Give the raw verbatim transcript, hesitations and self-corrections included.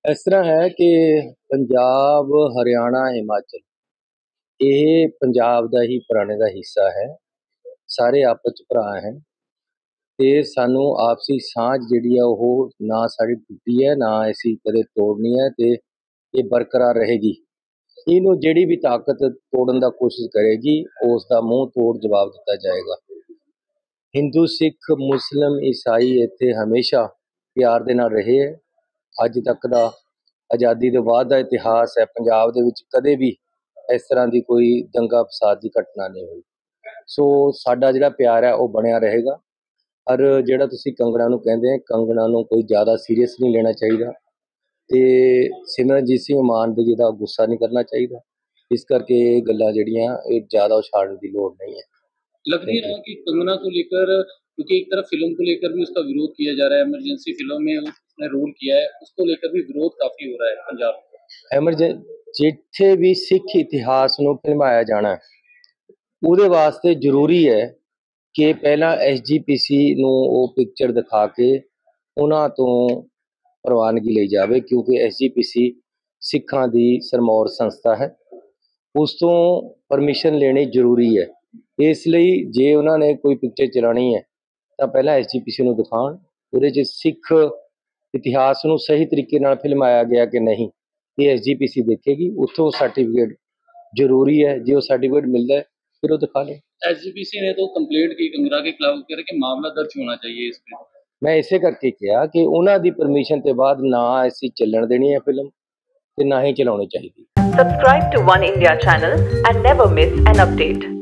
इस तरह है कि पंजाब, हरियाणा, हिमाचल ਇਹ ਪੰਜਾਬ ਦਾ ਹੀ ਪੁਰਾਣੇ ਦਾ ਹਿੱਸਾ ਹੈ। ਸਾਰੇ ਆਪਸ 'ਚ ਭਰਾ ਹੈ ਤੇ ਸਾਨੂੰ ਆਪਸੀ ਸਾਂਝ ਜਿਹੜੀ ਆ ਉਹ ਨਾ ਸਾਡੀ ਟੁੱਟੀ ਹੈ, ਨਾ ਅਸੀਂ ਕਦੇ ਤੋੜਨੀ ਹੈ ਤੇ ਇਹ ਬਰਕਰਾਰ ਰਹੇਗੀ। ਇਹਨੂੰ ਜਿਹੜੀ ਵੀ ਤਾਕਤ ਤੋੜਨ ਦਾ ਕੋਸ਼ਿਸ਼ ਕਰੇਗੀ ਉਸ ਦਾ ਮੂੰਹ ਤੋੜ ਜਵਾਬ ਦਿੱਤਾ ਜਾਏਗਾ। ਹਿੰਦੂ, ਸਿੱਖ, ਮੁਸਲਿਮ, ਈਸਾਈ ਇੱਥੇ ਹਮੇਸ਼ਾ ਪਿਆਰ ਦੇ ਨਾਲ ਰਹੇ ਹੈ। ਅੱਜ ਤੱਕ ਦਾ ਆਜ਼ਾਦੀ ਦੇ ਬਾਅਦ ਦਾ ਇਤਿਹਾਸ ਹੈ, ਪੰਜਾਬ ਦੇ ਵਿੱਚ ਕਦੇ ਵੀ ਇਸ ਤਰ੍ਹਾਂ ਦੀ ਕੋਈ ਦੰਗਾ ਫਸਾਦ ਦੀ ਘਟਨਾ ਨਹੀਂ ਹੋਈ। ਸੋ ਸਾਡਾ ਜਿਹੜਾ ਪਿਆਰ ਹੈ ਉਹ ਬਣਿਆ ਰਹੇਗਾ। ਔਰ ਜਿਹੜਾ ਤੁਸੀਂ ਕੰਗਣਾ ਨੂੰ ਕਹਿੰਦੇ, ਕੰਗਣਾ ਨੂੰ ਕੋਈ ਜ਼ਿਆਦਾ ਸੀਰੀਅਸ ਨਹੀਂ ਲੈਣਾ ਚਾਹੀਦਾ ਤੇ ਸਿਮਰਨਜੀਤ ਸਿੰਘ ਮਾਨ ਦੇ ਜਿਹਦਾ ਗੁੱਸਾ नहीं करना चाहिए। इस करके ये गल्लां ਜਿਹੜੀਆਂ ਇਹ ज़्यादा उछालने की लोड़ नहीं है। लग नहीं रहा कि कंगना को लेकर, क्योंकि एक तरफ फिल्म को लेकर भी उसका विरोध किया जा रहा है, इमरजेंसी फिल्म में उसने रोल किया है, उसको लेकर भी विरोध काफी हो रहा है पंजाब में। एमरजेंसी जिथे भी सिख इतिहास ਨੂੰ ਫਿਲਮਾਇਆ ਜਾਣਾ ਉਹਦੇ ਵਾਸਤੇ ਜ਼ਰੂਰੀ ਹੈ ਕਿ ਪਹਿਲਾਂ ਐਸਜੀਪੀਸੀ ਨੂੰ ਉਹ ਪਿਕਚਰ ਦਿਖਾ ਕੇ ਉਹਨਾਂ ਤੋਂ ਪ੍ਰਵਾਨਗੀ ਲਈ ਜਾਵੇ, ਕਿਉਂਕਿ ਐਸਜੀਪੀਸੀ ਸਿੱਖਾਂ ਦੀ ਸਰਮੌਰ ਸੰਸਥਾ ਹੈ। ਉਸ ਤੋਂ ਪਰਮਿਸ਼ਨ ਲੈਣੀ ਜ਼ਰੂਰੀ ਹੈ। ਇਸ ਲਈ ਜੇ ਉਹਨਾਂ ਨੇ ਕੋਈ ਪਿਕਚਰ ਚਲਾਣੀ ਹੈ ਤਾਂ ਪਹਿਲਾਂ ਐਸਜੀਪੀਸੀ ਨੂੰ ਦਿਖਾਉਣ, ਉਹਦੇ 'ਚ ਸਿੱਖ ਇਤਿਹਾਸ ਨੂੰ ਸਹੀ ਤਰੀਕੇ ਨਾਲ ਫਿਲਮਾਇਆ ਗਿਆ ਕਿ ਨਹੀਂ ਇਹ ਐਸਜੀਪੀਸੀ ਦੇਖੇਗੀ। ਉੱਥੋਂ सर्टिफिकेट जरूरी है, जो सर्टिफिकेट मिलता है फिर वो दिखा लें। एसजीपीसी ने तो कंप्लेंट की कंगना के खिलाफ करके मामला दर्ज होना चाहिए इस पे। मैं इसे करके किया कि उन्हां दी परमिशन के बाद ना ऐसी चलन देनी है फिल्म ते ना ही चलानी चाहिए। Subscribe to One India channel and never miss an update.